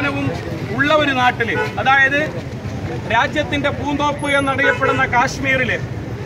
അഭിമാനവും ഉള്ള ഒരു നാട്ടില്, അതായത് രാജ്യത്തിന്റെ പൂന്തോപ്പ് എന്നറിയപ്പെടുന്ന കാശ്മീരില്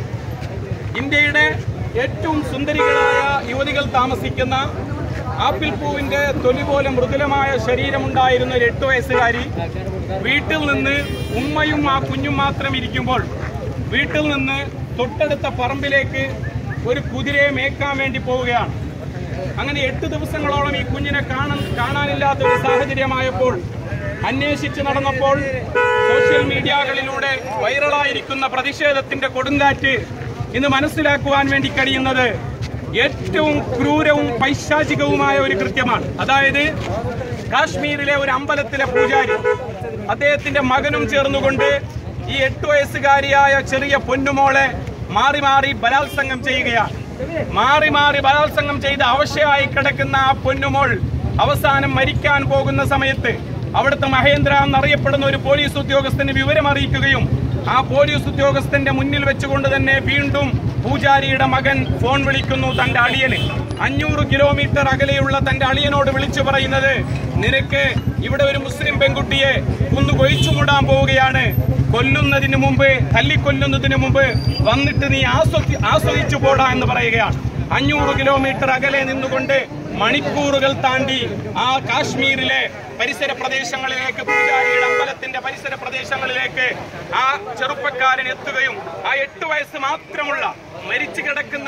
ഇന്ത്യയുടെ ഏറ്റവും സുന്ദരികളായ യുവതികൾ താമസിക്കുന്ന ആപ്പിൾ പൂവിന്റെ തൊലി പോലെ മൃദുലമായ ശരീരമുണ്ടായിരുന്ന ഒരു 8 വയസ്സുകാരി വീട്ടിൽ നിന്ന് ഉമ്മയും ആ കുഞ്ഞും മാത്രം ഇരിക്കുമ്പോൾ വീട്ടിൽ നിന്ന് തൊട്ടടുത്ത പറമ്പിലേക്ക് ഒരു കുതിരയെ മേക്കാൻ വേണ്ടി പോവുകയാണ്. അങ്ങനെ 8 ദിവസങ്ങളോളം ഈ കുഞ്ഞിനെ കാണാനില്ലാത്ത ഒരു സാഹചര്യമായപ്പോൾ അന്വേഷിച്ച് നടന്നപ്പോൾ സോഷ്യൽ മീഡിയകളിലൂടെ വൈറലായിരിക്കുന്ന പ്രതിഷേധത്തിന്റെ കൊടുങ്കാറ്റ് ഇന്ന് മനസ്സിലാക്കുവാൻ വേണ്ടി കഴിയുന്നത് ഏറ്റവും ക്രൂരവും പൈശാചികവുമായ ഒരു കൃത്യമാണ്. അതായത് കാശ്മീരിലെ ഒരു അമ്പലത്തിലെ പൂജാരി അദ്ദേഹത്തിന്റെ മകനും ചേർന്നുകൊണ്ട് ഈ 8 വയസ്സുകാരിയായ ചെറിയ പൊന്നുമോളെ മാറി മാറി ബലാത്സംഗം ചെയ്യുകയാണ്. മാറി മാറി ബലാത്സംഗം ചെയ്ത് അവശയായി കിടക്കുന്ന ആ പൊന്നുമോൾ അവസാനം മരിക്കാൻ പോകുന്ന സമയത്ത് അവിടുത്തെ മഹേന്ദ്ര എന്നറിയപ്പെടുന്ന ഒരു പോലീസ് ഉദ്യോഗസ്ഥന് വിവരം അറിയിക്കുകയും ആ പോലീസ് ഉദ്യോഗസ്ഥന്റെ മുന്നിൽ വെച്ചുകൊണ്ട് തന്നെ വീണ്ടും പൂജാരിയുടെ മകൻ ഫോൺ വിളിക്കുന്നു തന്റെ അളിയന്. 500 കിലോമീറ്റർ അകലെയുള്ള തന്റെ അളിയനോട് വിളിച്ചു പറയുന്നത്, നിനക്ക് ഇവിടെ ഒരു മുസ്ലിം പെൺകുട്ടിയെ കൊഴിച്ചു മൂടാൻ പോവുകയാണ്, കൊല്ലുന്നതിന് മുമ്പ് തല്ലിക്കൊല്ലുന്നതിന് മുമ്പ് വന്നിട്ട് നീ ആസ്വദിച്ചു പോടാ എന്ന് പറയുകയാണ്. 500 കിലോമീറ്റർ അകലെ നിന്നുകൊണ്ട് മണിക്കൂറുകൾ താണ്ടി ആ കാശ്മീരിലെ പരിസര പ്രദേശങ്ങളിലേക്ക്, പൂജാരിയുടെ അമ്പലത്തിന്റെ പരിസര പ്രദേശങ്ങളിലേക്ക് ആ ചെറുപ്പക്കാരൻ എത്തുകയും ആ 8 വയസ്സ് മാത്രമുള്ള മരിച്ചു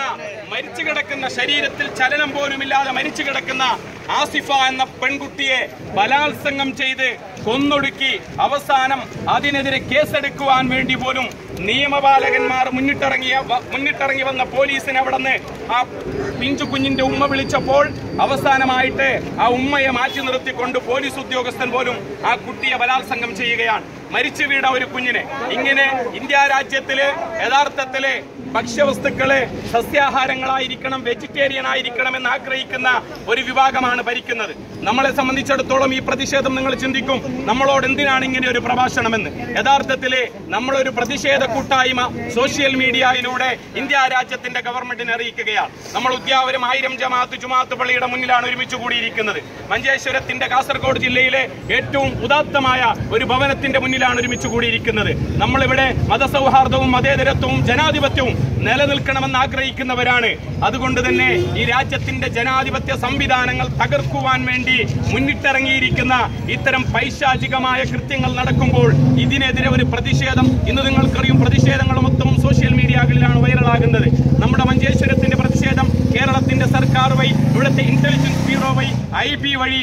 കിടക്കുന്ന ശരീരത്തിൽ ചലനം പോലുമില്ലാതെ മരിച്ചു കിടക്കുന്ന ആസിഫ എന്ന പെൺകുട്ടിയെ ബലാത്സംഗം ചെയ്ത് കൊന്നൊടുക്കി അവസാനം അതിനെതിരെ കേസെടുക്കുവാൻ വേണ്ടി പോലും നിയമപാലകന്മാർ മുന്നിട്ടിറങ്ങി വന്ന പോലീസിനെ അവിടെ നിന്ന് ആ പിഞ്ചു കുഞ്ഞിന്റെ ഉമ്മ വിളിച്ചപ്പോൾ അവസാനമായിട്ട് ആ ഉമ്മയെ മാറ്റി നിർത്തിക്കൊണ്ട് പോലീസ് ഉദ്യോഗസ്ഥൻ പോലും ആ കുട്ടിയെ ബലാത്സംഗം ചെയ്യുകയാണ്. മരിച്ചു വീണ ഒരു കുഞ്ഞിനെ. ഇങ്ങനെ ഇന്ത്യ രാജ്യത്തില് യഥാർത്ഥത്തില് ഭക്ഷ്യവസ്തുക്കള് സസ്യാഹാരങ്ങളായിരിക്കണം, വെജിറ്റേറിയൻ ആയിരിക്കണം എന്ന് ആഗ്രഹിക്കുന്ന ഒരു വിഭാഗമാണ് ഭരിക്കുന്നത്. നമ്മളെ സംബന്ധിച്ചിടത്തോളം ഈ പ്രതിഷേധം നിങ്ങൾ ചിന്തിക്കും, നമ്മളോട് എന്തിനാണ് ഇങ്ങനെ ഒരു പ്രഭാഷണമെന്ന്. യഥാർത്ഥത്തില് നമ്മളൊരു പ്രതിഷേധ കൂട്ടായ്മ സോഷ്യൽ മീഡിയയിലൂടെ ഇന്ത്യ രാജ്യത്തിന്റെ ഗവൺമെന്റിനെ അറിയിക്കുകയാണ്. നമ്മൾ ഉദ്യാവരം 1000 ജുമാഅത്ത് പള്ളിയുടെ മുന്നിലാണ് ഒരുമിച്ച് കൂടിയിരിക്കുന്നത്. മഞ്ചേശ്വരത്തിന്റെ കാസർഗോഡ് ജില്ലയിലെ ഏറ്റവും ഉദാത്തമായ ഒരു ഭവനത്തിന്റെ മുന്നിലാണ് ഒരുമിച്ച് കൂടിയിരിക്കുന്നത്. നമ്മളിവിടെ മതസൗഹാർദ്ദവും മതേതരത്വവും ജനാധിപത്യവും നിലനിൽക്കണമെന്ന് ആഗ്രഹിക്കുന്നവരാണ്. അതുകൊണ്ട് തന്നെ ഈ രാജ്യത്തിന്റെ ജനാധിപത്യ സംവിധാനങ്ങൾ തകർക്കുവാൻ വേണ്ടി മുന്നിട്ടിറങ്ങിയിരിക്കുന്ന ഇത്തരം പൈശാചികമായ കൃത്യങ്ങൾ നടക്കുമ്പോൾ ഇതിനെതിരെ ഒരു പ്രതിഷേധം, ഇന്ന് നിങ്ങൾക്കറിയും പ്രതിഷേധങ്ങൾ മൊത്തം സോഷ്യൽ മീഡിയകളിലാണ് വൈറലാകുന്നത്. നമ്മുടെ മഞ്ചേശ്വരത്തിന്റെ പ്രതിഷേധം കേരളത്തിന്റെ സർക്കാർ വഴി, ഇവിടുത്തെ ഇന്റലിജൻസ് ബ്യൂറോ വഴി, IB വഴി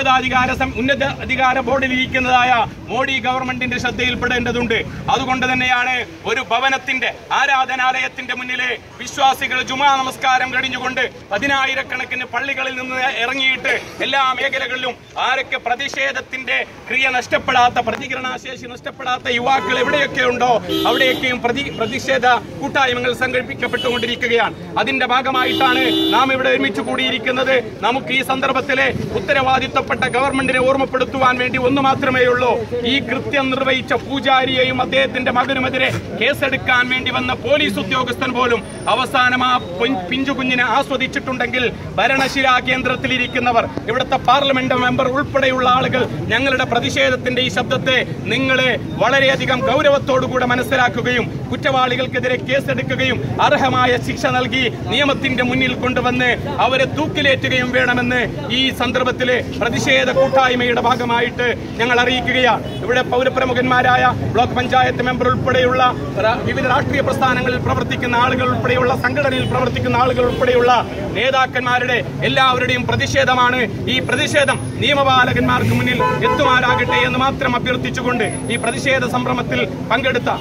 ഉന്നതാധികാര ബോർഡിൽ ഇരിക്കുന്നതായ മോഡി ഗവൺമെന്റിന്റെ ശ്രദ്ധയിൽപ്പെടേണ്ടതുണ്ട്. അതുകൊണ്ട് തന്നെയാണ് ഒരു ഭവനത്തിന്റെ ആരാധനാലയത്തിന്റെ മുന്നിലെ വിശ്വാസികൾ ജുമാ നമസ്കാരം കഴിഞ്ഞുകൊണ്ട് 10,000-കണക്കിന് പള്ളികളിൽ നിന്ന് ഇറങ്ങിയിട്ട് എല്ലാ മേഖലകളിലും ആരൊക്കെ പ്രതിഷേധത്തിന്റെ ക്രിയ നഷ്ടപ്പെടാത്ത, പ്രതികരണശേഷി നഷ്ടപ്പെടാത്ത യുവാക്കൾ എവിടെയൊക്കെ ഉണ്ടോ അവിടെയൊക്കെയും പ്രതിഷേധ കൂട്ടായ്മകൾ സംഘടിപ്പിക്കപ്പെട്ടുകൊണ്ടിരിക്കുകയാണ്. അതിന്റെ ഭാഗമായിട്ടാണ് നാം ഇവിടെ ഒരുമിച്ച് കൂടിയിരിക്കുന്നത്. നമുക്ക് ഈ സന്ദർഭത്തിലെ ഉത്തരവാദിത്തപ്പെട്ട ഗവൺമെന്റിനെ ഓർമ്മപ്പെടുത്തുവാൻ വേണ്ടി ഒന്ന് മാത്രമേ ഉള്ളൂ. ഈ കൃത്യം നിർവഹിച്ച പൂജാരിയെയും അദ്ദേഹത്തിന്റെ മകനുമെതിരെ കേസെടുക്കാൻ വേണ്ടി വന്ന പോലീസ് ഉദ്യോഗസ്ഥൻ പോലും അവസാനം ആ പിഞ്ചു കുഞ്ഞിനെ ആസ്വദിച്ചിട്ടുണ്ടെങ്കിൽ ഭരണശിലാ കേന്ദ്രത്തിലിരിക്കുന്നവർ, ഇവിടുത്തെ പാർലമെന്റ് മെമ്പർ ഉൾപ്പെടെയുള്ള ആളുകൾ ഞങ്ങളുടെ പ്രതിഷേധത്തിന്റെ ഈ ശബ്ദത്തെ നിങ്ങളെ വളരെയധികം ഗൗരവത്തോടുകൂടെ മനസ്സിലാക്കുകയും കുറ്റവാളികൾക്കെതിരെ കേസെടുക്കുകയും അർഹമായ ശിക്ഷ നൽകി നിയമത്തിന്റെ മുന്നിൽ കൊണ്ടുവന്ന് അവരെ തൂക്കിലേറ്റുകയും വേണമെന്ന് ഈ സന്ദർഭത്തിലെ പ്രതിഷേധ കൂട്ടായ്മയുടെ ഭാഗമായിട്ട് ഞങ്ങൾ അറിയിക്കുകയാണ്. ഇവിടെ പൗരപ്രമുഖന്മാരായ ബ്ലോക്ക് പഞ്ചായത്ത് മെമ്പർ ഉൾപ്പെടെയുള്ള വിവിധ രാഷ്ട്രീയ പ്രസ്ഥാനങ്ങളിൽ പ്രവർത്തിക്കുന്ന ആളുകൾ ഉൾപ്പെടെയുള്ള സംഘടനയിൽ പ്രവർത്തിക്കുന്ന ആളുകൾ ഉൾപ്പെടെയുള്ള നേതാക്കന്മാരുടെ എല്ലാവരുടെയും പ്രതിഷേധമാണ്. ഈ പ്രതിഷേധം നിയമപാലകന്മാർക്ക് മുന്നിൽ എത്തുമാറാകട്ടെ എന്ന് മാത്രം അഭ്യർത്ഥിച്ചുകൊണ്ട് ഈ പ്രതിഷേധ സംരംഭത്തിൽ പങ്കെടുത്ത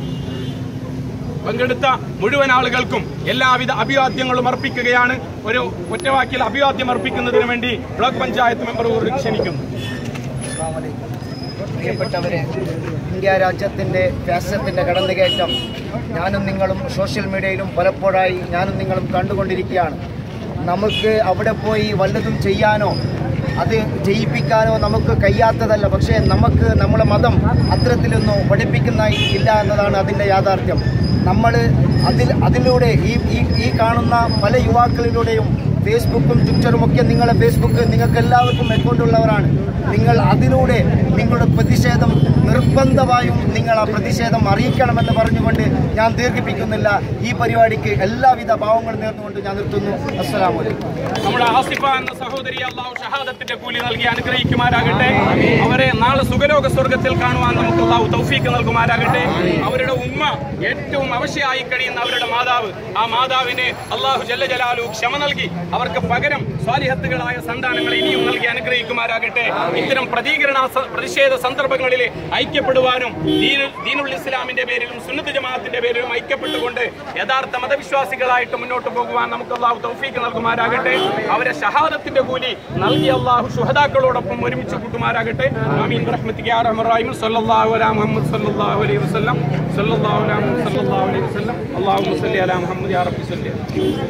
മുഴുവൻ ആളുകൾക്കും എല്ലാവിധ അഭിവാദ്യങ്ങളും അർപ്പിക്കുകയാണ്. ഒരു ഒറ്റവാക്കിൽ അഭിവാദ്യം അർപ്പിക്കുന്നതിന് വേണ്ടി ബ്ലോക്ക് പഞ്ചായത്ത് മെമ്പർ ക്ഷണിക്കുന്നു. പ്രിയപ്പെട്ടവരെ, ഇന്ത്യ രാജ്യത്തിൻ്റെ ഫാസിസത്തിൻ്റെ കടന്നുകയറ്റം ഞാനും നിങ്ങളും സോഷ്യൽ മീഡിയയിലും പലപ്പോഴായി ഞാനും നിങ്ങളും കണ്ടുകൊണ്ടിരിക്കുകയാണ്. നമുക്ക് അവിടെ പോയി വല്ലതും ചെയ്യാനോ അത് ജയിപ്പിക്കാനോ നമുക്ക് കഴിയാത്തതല്ല. പക്ഷേ നമുക്ക് നമ്മുടെ മതം അത്തരത്തിലൊന്നും പഠിപ്പിക്കുന്ന ഇല്ല എന്നതാണ് അതിൻ്റെ യാഥാർത്ഥ്യം. നമ്മൾ അതിലൂടെ ഈ കാണുന്ന പല യുവാക്കളിലൂടെയും ഫേസ്ബുക്കും ട്വിറ്ററും ഒക്കെ നിങ്ങളെ ഫേസ്ബുക്ക് നിങ്ങൾക്ക് എല്ലാവർക്കും അക്കൗണ്ട് ഉള്ളവരാണ്. നിങ്ങൾ അതിലൂടെ നിങ്ങളുടെ പ്രതിഷേധം നിർബന്ധമായും നിങ്ങൾ ആ പ്രതിഷേധം അറിയിക്കണമെന്ന് പറഞ്ഞുകൊണ്ട് ഞാൻ ദീർഘിപ്പിക്കുന്നില്ല. ഈ പരിപാടിക്ക് എല്ലാവിധ ഭാവങ്ങളും നേർന്നുകൊണ്ട് ഞാൻ നിർത്തുന്നു. അസ്സലാമു അലൈക്കും. നമ്മുടെ ആസിഫ എന്ന സഹോദരി അല്ലാഹു ഷഹാദത്തിന്റെ കൂലി നൽകി അനുഗ്രഹിക്കുമാരാകട്ടെ. അവരെ നാളെ സുഖലോക സ്വർഗത്തിൽ കാണുവാൻ നമുക്ക് അല്ലാഹു തൗഫീക്ക് നൽകുമാരാകട്ടെ. അവരുടെ ഉമ്മ ഏറ്റവും അവശയായി കഴിയുന്ന അവരുടെ മാതാവ്, ആ മാതാവിനെ അല്ലാഹു ജല്ല ജലാലു ക്ഷമ നൽകി അവർക്ക് പകരം സ്വാലിഹത്തുകളായ സന്താനങ്ങളെ ഇനിയും നൽകി അനുഗ്രഹിക്കുമാരാകട്ടെ. ഇത്തരം പ്രതിഷേധ സന്ദർഭങ്ങളിൽ ഐക്യപ്പെടുവാനും ദീനുൽ ഇസ്ലാമിന്റെ പേരിലും സുന്നത്ത് ജമാഅത്തിന്റെ പേരിലും ഐക്യപ്പെട്ടുകൊണ്ട് യഥാർത്ഥ മതവിശ്വാസികളായിട്ട് മുന്നോട്ട് പോകുവാൻ നമുക്ക് അല്ലാഹു തൗഫീക്ക് നൽകുമാരാകട്ടെ. അവരെ ഷഹാദത്തിന്റെ കൂലി നൽകി അല്ലാഹു ശുഹദാക്കളോടൊപ്പം ഒരുമിച്ച് കൂട്ടുമാരാകട്ടെ. ആമീൻ ബിറഹ്മതിക യാ അർഹമർ റഹീം. സല്ലല്ലാഹു അലാ മുഹമ്മദ് സല്ലല്ലാഹു അലൈഹി വസല്ലം. സല്ലല്ലാഹു അലാ മുഹമ്മദ് സല്ലല്ലാഹു അലൈഹി വസല്ലം. അല്ലാഹുമ്മ സല്ലി അലാ മുഹമ്മദ് യാ റബ്ബി സല്ലി.